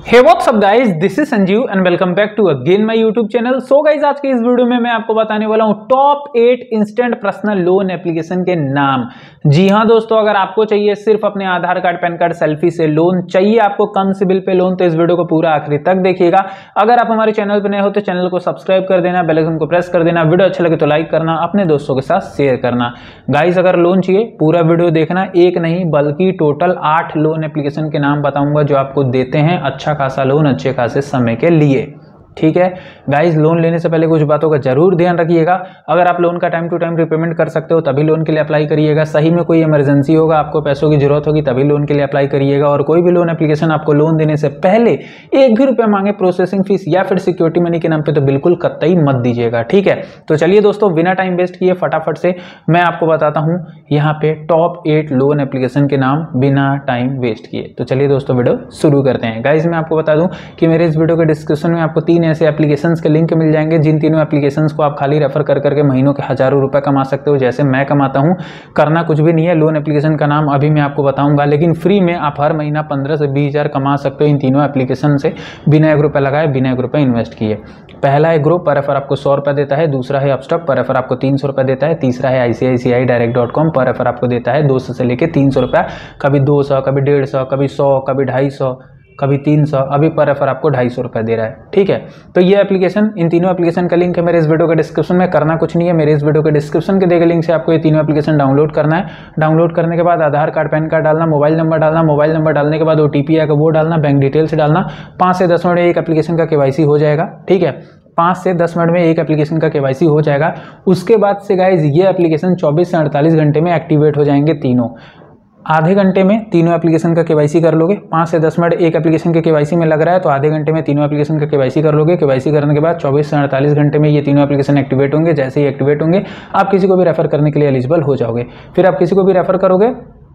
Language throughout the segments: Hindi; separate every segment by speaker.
Speaker 1: Hey what's up guys, this is Sanjeev and welcome back to again my YouTube channel. So guys, आज के इस वीडियो में मैं आपको बताने वाला हूं top 8 instant personal loan application के नाम। जी हां दोस्तों, अगर आपको चाहिए सिर्फ अपने Aadhaar card PAN card selfie से लोन, चाहिए आपको कम सिबिल पे लोन, तो इस वीडियो को पूरा आखिरी तक देखिएगा। अगर आप हमारे चैनल पर नए हो तो चैनल को सब्सक्राइब कर देना, बेल आइकन को प्रेस कर देना, वीडियो अच्छा लगे तो लाइक करना, अपने दोस्तों के साथ शेयर करना। गाइस, अगर लोन चाहिए पूरा वीडियो देखना, एक नहीं बल्कि टोटल 8 लोन एप्लीकेशन के नाम बताऊंगा जो आपको देते हैं अच्छा खासा लोन अच्छे खासे समय के लिए। ठीक है गाइस, लोन लेने से पहले कुछ बातों का जरूर ध्यान रखिएगा। अगर आप लोन का टाइम टू टाइम रिपेमेंट कर सकते हो तभी लोन के लिए अप्लाई करिएगा। सही में कोई इमरजेंसी होगा, आपको पैसों की जरूरत होगी तभी लोन के लिए अप्लाई करिएगा। और कोई भी लोन एप्लीकेशन आपको लोन देने से पहले एक भी रुपया मांगे प्रोसेसिंग फीस या फिर सिक्योरिटी मनी के नाम पे तो बिल्कुल कतई मत दीजिएगा। ठीक है, तो चलिए दोस्तों, बिना टाइम वेस्ट किए फटाफट से मैं आपको बताता हूं यहाँ पे टॉप 8 लोन एप्लीकेशन के नाम बिना टाइम वेस्ट किए। तो चलिए दोस्तों, वीडियो शुरू करते हैं। गाइस, मैं आपको बता दूं कि मेरे इस वीडियो के डिस्क्रिप्शन में आपको 3 ऐसे एप्लीकेशंस के लिंक मिल जाएंगे जिन तीनों एप्लीकेशंस को आप खाली रेफर कर करके महीनों के हजारों रुपए कमा सकते हो, जैसे मैं कमाता हूं। करना कुछ भी नहीं है, लोन एप्लीकेशन का नाम अभी मैं आपको बताऊंगा, लेकिन फ्री में आप हर महीना 15 से 20 हज़ार कमा सकते हो इन तीनों एप्लीकेशन से, बिना 1 रुपये लगाए, बिना 1 रुपये इन्वेस्ट किए। पहला है ग्रो, पर रेफर आपको 100 रुपये देता है। दूसरा है अपस्टॉक, पर रेफर आपको 300 रुपये देता है। तीसरा है ICICIdirect.com, पर रेफर आपको देता है 200 से लेकर 300 रुपये, कभी 200, कभी 150, कभी 100, कभी 250, कभी 300, अभी पर रेफर आपको 250 रुपये दे रहा है। ठीक है, तो ये एप्लीकेशन, इन तीनों एप्लीकेशन का लिंक है मेरे इस वीडियो के डिस्क्रिप्शन में। करना कुछ नहीं है, मेरे इस वीडियो के डिस्क्रिप्शन के दिए गए लिंक से आपको ये तीनों एप्लीकेशन डाउनलोड करना है। डाउनलोड करने के बाद आधार कार्ड पैन कार्ड डालना, मोबाइल नंबर डालना, मोबाइल नंबर डालने के बाद OTP आएगा वो डालना, बैंक डिटेल्स डालना। 5 से 10 मिनट में एक एप्लीकेशन का KYC हो जाएगा। ठीक है, 5 से 10 मिनट में एक एप्लीकेशन का KYC हो जाएगा। उसके बाद से गाइज ये एप्लीकेशन 24 से 48 घंटे में एक्टिवेट हो जाएंगे तीनों। आधे घंटे में तीनों एप्लीकेशन का KYC कर लोगे। 5 से 10 मिनट एक एप्लीकेशन के KYC में लग रहा है, तो आधे घंटे में तीनों एप्लीकेशन का KYC कर लोगे। KYC करने के बाद 24 से 48 घंटे में ये तीनों एप्लीकेशन एक्टिवेट होंगे। जैसे ही एक्टिवेट होंगे आप किसी को भी रेफर करने के लिए एलिजिबल हो जाओगे। फिर आप किसी को भी रेफर करोगे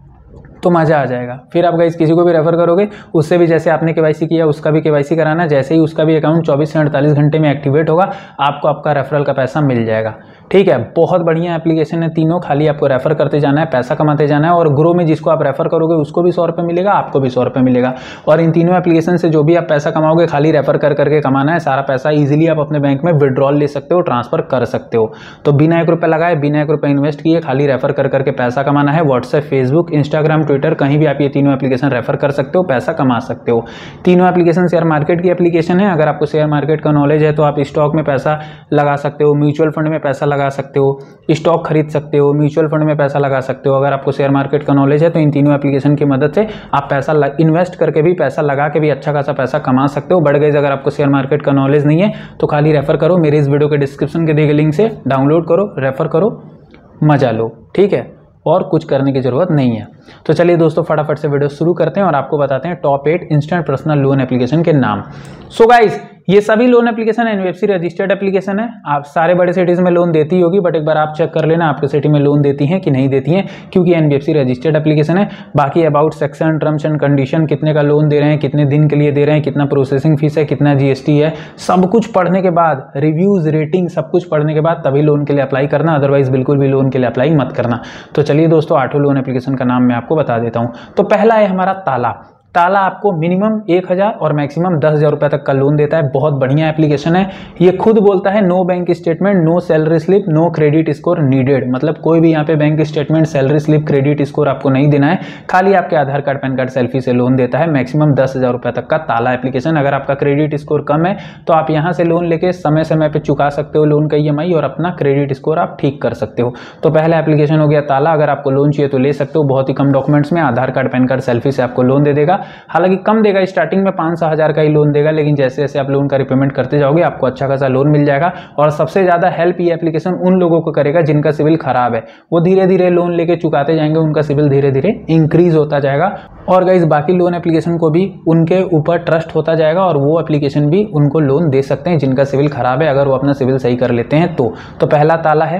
Speaker 1: तो मज़ा आ जाएगा। फिर आप गाइस किसी को भी रेफर करोगे, उससे भी जैसे आपने KYC किया उसका भी KYC कराना। जैसे ही उसका भी अकाउंट 24 से 48 घंटे में एक्टिवेट होगा, आपको आपका रेफरल का पैसा मिल जाएगा। ठीक है, बहुत बढ़िया एप्लीकेशन है तीनों, खाली आपको रेफर करते जाना है, पैसा कमाते जाना है। और ग्रो में जिसको आप रेफर करोगे उसको भी 100 रुपये मिलेगा, आपको भी 100 रुपये मिलेगा। और इन तीनों एप्लीकेशन से जो भी आप पैसा कमाओगे खाली रेफर कर करके कमाना है। सारा पैसा ईजिली आप अपने बैंक में विड्रॉल ले सकते हो, ट्रांसफर कर सकते हो। तो बिना 1 रुपये लगाए, बिना 1 रुपये इन्वेस्ट किए, खाली रेफर कर करके पैसा कमाना है। व्हाट्सएप, फेसबुक, इंस्टाग्राम, ट्विटर, कहीं भी आप ये तीनों एप्लीकेशन रेफर कर सकते हो, पैसा कमा सकते हो। तीनों एप्लीकेशन शेयर मार्केट की एप्लीकेशन है। अगर आपको शेयर मार्केट का नॉलेज है तो आप स्टॉक में पैसा लगा सकते हो, म्यूचुअल फंड में पैसा लगा सकते हो, स्टॉक खरीद सकते हो, म्यूचुअल फंड में पैसा लगा सकते हो। अगर आपको शेयर मार्केट का नॉलेज है तो इन तीनों एप्लीकेशन की मदद से आप पैसा इन्वेस्ट करके भी, पैसा लगा के भी अच्छा खासा पैसा कमा सकते हो। बढ़ गए, अगर आपको शेयर मार्केट का नॉलेज नहीं है तो खाली रेफर करो, मेरे इस वीडियो के डिस्क्रिप्शन के दिए गए लिंक से डाउनलोड करो, रेफर करो, मजा लो। ठीक है, और कुछ करने की जरूरत नहीं है। तो चलिए दोस्तों, फटाफट से वीडियो शुरू करते हैं और आपको बताते हैं top 8 instant personal loan application के नाम। सो गाइस, ये सभी loan application NBFC registered application है। आप सारे बड़े सिटीज में लोन देती होगी, बट एक बार आप चेक कर लेना आपके सिटी में लोन देती हैं कि नहीं देती हैं, क्योंकि NBFC रजिस्टर्ड एप्लीकेशन है। बाकी about section, terms and condition, कितने का लोन दे रहे हैं, कितने दिन के लिए दे रहे हैं, कितना प्रोसेसिंग फीस है, कितना GST है, सब कुछ पढ़ने के बाद, रिव्यूज, रेटिंग, सब कुछ पढ़ने के बाद तभी लोन के लिए अप्लाई करना, अदरवाइज बिल्कुल भी लोन के लिए अप्लाई मत करना। तो चलिए दोस्तों, 8 लोन एप्लीकेशन का नाम मैं आपको बता देता हूँ। तो पहला है हमारा ताला। ताला आपको मिनिमम 1000 और मैक्सिमम 10,000 रुपये तक का लोन देता है। बहुत बढ़िया एप्लीकेशन है। ये खुद बोलता है no bank statement, no salary slip, no credit score needed. मतलब कोई भी यहाँ पे bank statement, salary slip, credit score आपको नहीं देना है, खाली आपके Aadhaar card PAN card selfie से लोन देता है। मैक्सिमम 10,000 रुपये तक का ताला एप्लीकेशन। अगर आपका क्रेडिट स्कोर कम है तो आप यहाँ से लोन लेके समय समय पर चुका सकते हो लोन का EMI और अपना क्रेडिट स्कोर आप ठीक कर सकते हो। तो पहला एप्लीकेशन हो गया ताला। अगर आपको लोन चाहिए तो ले सकते हो, बहुत ही कम डॉक्यूमेंट्स में Aadhaar card PAN card selfie से आपको लोन दे देगा। हालांकि कम देगा, स्टार्टिंग में 500 हज़ार का ही लोन देगा, लेकिन जैसे जैसे आप लोन का रिपेमेंट करते जाओगे आपको अच्छा खासा लोन मिल जाएगा। और सबसे ज्यादा हेल्प ये एप्लीकेशन उन लोगों को करेगा जिनका सिविल खराब है। वो धीरे धीरे लोन लेके चुकाते जाएंगे, उनका सिविल धीरे धीरे इंक्रीज होता जाएगा। और गाइस, बाकी लोन एप्लीकेशन को भी उनके ऊपर ट्रस्ट होता जाएगा और वो एप्लीकेशन भी उनको लोन दे सकते हैं जिनका सिविल खराब है, अगर वो अपना सिविल सही कर लेते हैं तो। पहला ताला है।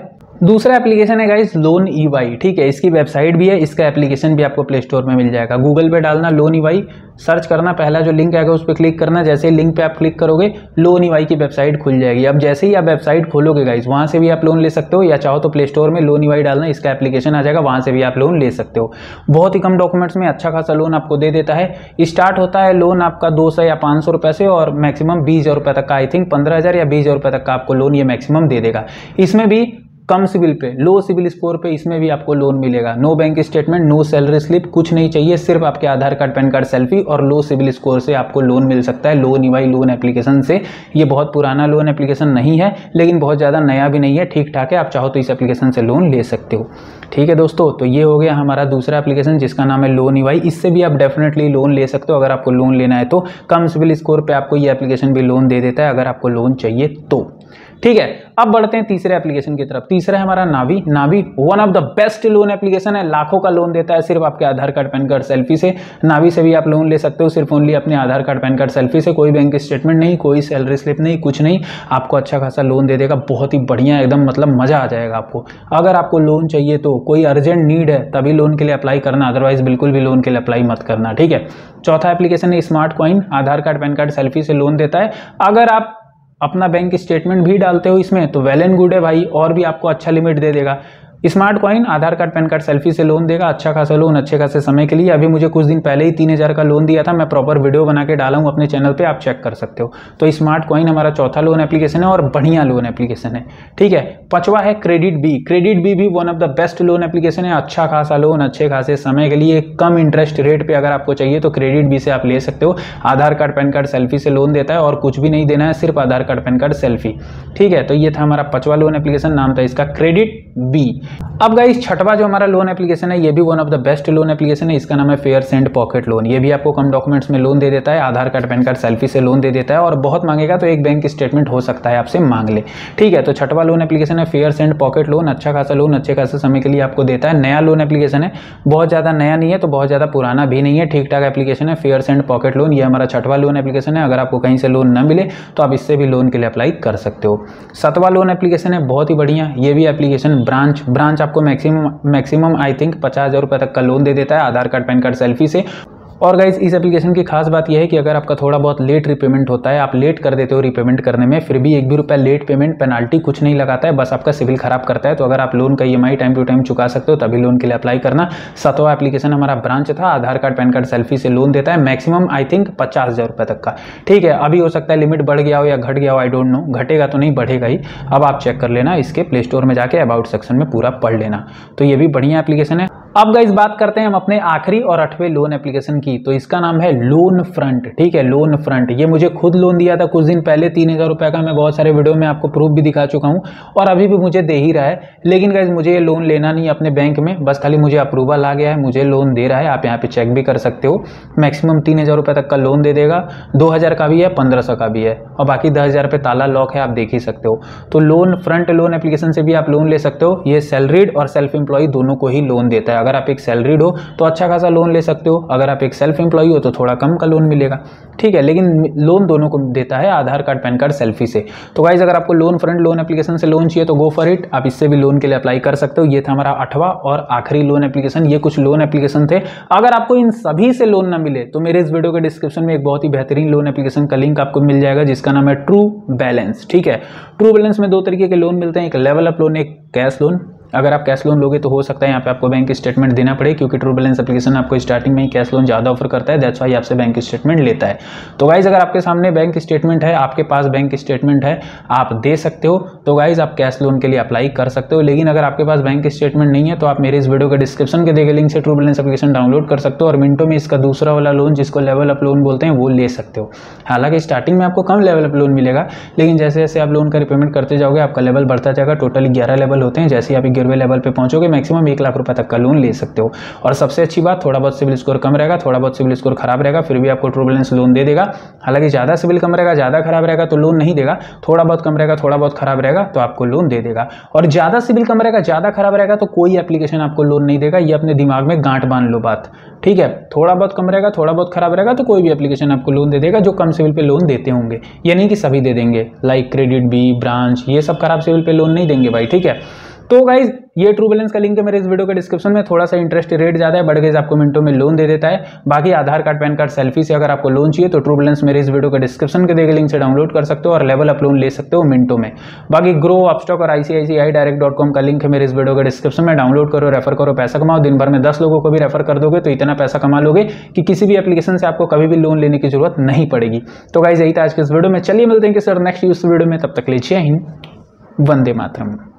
Speaker 1: दूसरा एप्लीकेशन है गाइस लोन ईवाई, ठीक है। इसकी वेबसाइट भी है, इसका एप्लीकेशन भी आपको प्ले स्टोर में मिल जाएगा। गूगल पे डालना लोन ईवाई, सर्च करना, पहला जो लिंक आएगा उस पर क्लिक करना। जैसे ही लिंक पे आप क्लिक करोगे लोन ईवाई की वेबसाइट खुल जाएगी। अब जैसे ही आप वेबसाइट खोलोगे गाइस, वहां से भी आप लोन ले सकते हो, या चाहो तो प्ले स्टोर में लोन ईवाई डालना, इसका एप्लीकेशन आ जाएगा, वहां से भी आप लोन ले सकते हो। बहुत ही कम डॉक्यूमेंट्स में अच्छा खासा लोन आपको दे देता है। स्टार्ट होता है लोन आपका 200 या 500 रुपए से, और मैक्सिमम 20,000 रुपए तक का, आई थिंक 15,000 या 20,000 रुपए तक का आपको लोन ये मैक्सिमम दे देगा। इसमें भी कम सिविल पे, लो सिविल स्कोर पे इसमें भी आपको लोन मिलेगा। No bank statement, no salary slip, कुछ नहीं चाहिए, सिर्फ आपके Aadhaar card, PAN card, selfie और लो सिविल स्कोर से आपको लोन मिल सकता है लोन ईवाई लोन एप्लीकेशन से। ये बहुत पुराना लोन एप्लीकेशन नहीं है, लेकिन बहुत ज़्यादा नया भी नहीं है, ठीक ठाक है। आप चाहो तो इस एप्लीकेशन से लोन ले सकते हो, ठीक है दोस्तों। तो ये हो गया हमारा दूसरा एप्लीकेशन जिसका नाम है लोन ईवाई। इससे भी आप डेफिनेटली लोन ले सकते हो अगर आपको लोन लेना है तो। कम सिविल स्कोर पे आपको ये एप्लीकेशन भी लोन दे देता है अगर आपको लोन चाहिए तो, ठीक है। अब बढ़ते हैं तीसरे एप्लीकेशन की तरफ। तीसरा है हमारा Navi. Navi one of the best loan application है, लाखों का लोन देता है सिर्फ आपके Aadhaar card, PAN card, selfie से। नावी से भी आप लोन ले सकते हो, सिर्फ ओनली अपने Aadhaar card, PAN card, selfie से। कोई बैंक स्टेटमेंट नहीं, कोई सैलरी स्लिप नहीं, कुछ नहीं, आपको अच्छा खासा लोन दे देगा। बहुत ही बढ़िया, एकदम मतलब मजा आ जाएगा आपको। अगर आपको लोन चाहिए तो, कोई अर्जेंट नीड है तभी लोन के लिए अप्लाई करना, अदरवाइज बिल्कुल भी लोन के लिए अप्लाई मत करना, ठीक है। चौथा एप्लीकेशन है Smart Coin. Aadhaar card, PAN card, selfie से लोन देता है। अगर आप अपना बैंक स्टेटमेंट भी डालते हो इसमें तो वेल एंड गुड है भाई, और भी आपको अच्छा लिमिट दे देगा। Smart Coin Aadhaar card, PAN card, selfie से लोन देगा, अच्छा खासा लोन, अच्छे खासे समय के लिए। अभी मुझे कुछ दिन पहले ही 3,000 का लोन दिया था, मैं प्रॉपर वीडियो बना के डाला हूँ अपने चैनल पे, आप चेक कर सकते हो। तो स्मार्ट कॉइन हमारा चौथा लोन एप्लीकेशन है और बढ़िया लोन एप्लीकेशन है, ठीक है। पांचवा है क्रेडिट बी। क्रेडिट बी भी one of the best loan application है। अच्छा खासा लोन, अच्छे खासे समय के लिए, कम इंटरेस्ट रेट पे अगर आपको चाहिए तो क्रेडिट बी से आप ले सकते हो। Aadhaar card, PAN card, selfie से लोन देता है और कुछ भी नहीं देना है, सिर्फ Aadhaar card, PAN card, selfie, ठीक है। तो ये था हमारा पांचवा लोन एप्लीकेशन, नाम था इसका क्रेडिट बी। अब गाइस छठवा जो हमारा लोन एप्लीकेशन है, ये भी one of the best loan application है, इसका नाम है फेयर सेंड पॉकेट लोन। ये भी आपको कम डॉक्यूमेंट्स में लोन दे देता है, Aadhaar card, PAN card, selfie से लोन दे देता है, और बहुत मांगेगा तो एक बैंक स्टेटमेंट हो सकता है आपसे मांग ले, ठीक है। तो छठवा लोन एप्लीकेशन है फेयर सेंड पॉकेट लोन। अच्छा खासा लोन, अच्छे खासे समय के लिए आपको देता है। नया लोन एप्लीकेशन है, बहुत ज़्यादा नया नहीं है तो बहुत ज़्यादा पुराना भी नहीं है, ठीक ठाक एप्लीकेशन है। फेयर सेंड पॉकेट लोन, ये हमारा छठवा लोन एप्लीकेशन है। अगर आपको कहीं से लोन न मिले तो आप इससे भी लोन के लिए अप्लाई कर सकते हो। सातवां लोन एप्लीकेशन है, बहुत ही बढ़िया, ये भी एप्लीकेशन ब्रांच आपको मैक्सिमम आई थिंक 50,000 रुपए तक का लोन दे देता है Aadhaar card, PAN card, selfie से। और गाइस इस एप्लीकेशन की खास बात यह है कि अगर आपका थोड़ा बहुत लेट रिपेमेंट होता है, आप लेट कर देते हो रिपेमेंट करने में, फिर भी 1 भी रुपया लेट पेमेंट पेनाल्टी कुछ नहीं लगाता है, बस आपका सिविल खराब करता है। तो अगर आप लोन का EMI टाइम टू टाइम चुका सकते हो तभी लोन के लिए अप्लाई करना। 7वां एप्लीकेशन हमारा ब्रांच था, Aadhaar card, PAN card, selfie से लोन देता है, मैक्सिमम आई थिंक 50,000 रुपये तक का, ठीक है। अभी हो सकता है लिमिट बढ़ गया हो या घट गया हो, आई डोंट नो, घटेगा तो नहीं, बढ़ेगा ही। अब आप चेक कर लेना, इसके प्ले स्टोर में जाके अबाउट सेक्शन में पूरा पढ़ लेना। तो ये भी बढ़िया एप्लीकेशन है। अब गाइस बात करते हैं हम अपने आखिरी और 8वें लोन एप्लीकेशन की। तो इसका नाम है लोन फ्रंट, ठीक है। लोन फ्रंट, ये मुझे खुद लोन दिया था कुछ दिन पहले 3,000 रुपये का। मैं बहुत सारे वीडियो में आपको प्रूफ भी दिखा चुका हूँ और अभी भी मुझे दे ही रहा है। लेकिन गाइस मुझे ये लोन लेना नहीं अपने बैंक में, बस खाली मुझे अप्रूवल आ गया है, मुझे लोन दे रहा है। आप यहाँ पे चेक भी कर सकते हो, मैक्सिमम 3,000 रुपये तक का लोन दे देगा। 2,000 का भी है, 1,500 का भी है, और बाकी 10,000 पे ताला लॉक है, आप देख ही सकते हो। तो लोन फ्रंट लोन एप्लीकेशन से भी आप लोन ले सकते हो। ये सैलरीड और सेल्फ एम्प्लॉय दोनों को ही लोन देता है। अगर आप एक सैलरीड हो तो अच्छा खासा लोन ले सकते हो, अगर आप एक सेल्फ एम्प्लॉय हो तो थोड़ा कम का लोन मिलेगा, ठीक है। लेकिन लोन दोनों को देता है, Aadhaar card, PAN card, selfie से। तो गाइस अगर आपको लोन फ्रंट लोन एप्लीकेशन से लोन चाहिए तो गो फॉर इट, आप इससे भी लोन के लिए अप्लाई कर सकते हो। ये था हमारा 8वां और आखिरी लोन एप्लीकेशन। ये कुछ लोन एप्लीकेशन थे। अगर आपको इन सभी से लोन ना मिले तो मेरे इस वीडियो के डिस्क्रिप्शन में एक बहुत ही बेहतरीन लोन एप्लीकेशन का लिंक आपको मिल जाएगा जिसका नाम है ट्रू बैलेंस, ठीक है। ट्रू बैलेंस में 2 तरीके के लोन मिलते हैं, एक लेवल अप लोन, एक कैश लोन। अगर आप कैश लोन लोगे तो हो सकता है यहाँ पे आपको बैंक स्टेटमेंट देना पड़े, क्योंकि ट्रू बैलेंस एप्लीकेशन आपको स्टार्टिंग में ही कैश लोन ज़्यादा ऑफर करता है, दैट्स वाई आपसे बैंक स्टेटमेंट लेता है। तो गाइज अगर आपके सामने बैंक स्टेटमेंट है, आपके पास बैंक स्टेटमेंट है, आप दे सकते हो, तो गाइज आप कैश लोन के लिए अप्लाई कर सकते हो। लेकिन अगर आपके पास बैंक स्टेटमेंट नहीं है तो आप मेरे इस वीडियो के डिस्क्रिप्शन के दिए गए लिंक से ट्रू बैलेंस एप्लीकेशन डाउनलोड कर सकते हो और मिनटों में इसका दूसरा वाला लोन जिसको लेवल अप लोन बोलते हैं वो ले सकते हो। हालांकि स्टार्टिंग में आपको कम लेवल अप लोन मिलेगा, लेकिन जैसे जैसे आप लोन का रिपेमेंट करते जाओगे आपका लेवल बढ़ता जाएगा। टोटली 11 लेवल होते हैं, जैसे आप 11वें लेवल पे पहुंचोगे मैक्सिमम 1 लाख रुपए तक का लोन ले सकते हो। और सबसे अच्छी बात, थोड़ा बहुत सिविल स्कोर कम रहेगा, थोड़ा बहुत सिविल स्कोर खराब रहेगा, फिर भी आपको ट्रू बैलेंस लोन दे देगा। हालांकि ज्यादा सिविल कम रहेगा, ज्यादा खराब रहेगा तो लोन नहीं देगा, थोड़ा बहुत कम रहेगा, थोड़ा बहुत खराब रहेगा तो आपको लोन दे देगा। और ज्यादा सिविल कम रहेगा, ज्यादा खराब रहेगा तो कोई एप्लीकेशन आपको लोन नहीं देगा। ये अपने दिमाग में गांठ बांध लो बात, ठीक है। थोड़ा बहुत कम रहेगा, थोड़ा बहुत खराब रहेगा तो कोई भी एप्लीकेशन आपको लोन दे देगा जो कम सिविल पे लोन देते होंगे। ये नहीं कि सभी दे देंगे, लाइक क्रेडिट बी, ब्रांच, ये सब खराब सिविल पे लोन नहीं देंगे भाई, ठीक है। तो गाइज ये ट्रू बैलेंस का लिंक है मेरे इस वीडियो के डिस्क्रिप्शन में। थोड़ा सा इंटरेस्ट रेट ज्यादा है, बट गाइज आपको मिनटों में लोन दे देता है। बाकी Aadhaar card, PAN card, selfie से अगर आपको लोन चाहिए तो ट्रू बैलेंस मेरे इस वीडियो के डिस्क्रिप्शन के दिए गए लिंक से डाउनलोड कर सकते हो और लेवल अप लोन ले सकते हो मिनटों में। बाकी ग्रो, अपस्टॉक और ICICIdirect.com का लिंक है मेरे इस वीडियो के डिस्क्रिप्शन में। डाउनलोड करो, रेफर करो, पैसा कमाओ। दिन भर में 10 लोगों को भी रेफर कर दोगे तो इतना पैसा कमा लोगे कि किसी भी एप्लीकेशन से आपको कभी भी लोन लेने की जरूरत नहीं पड़ेगी। तो गाइज यही था आज के इस वीडियो में। चलिए मिलते हैं कि सर नेक्स्ट वीडियो में, तब तक ले जय हिंद, वंदे मातरम।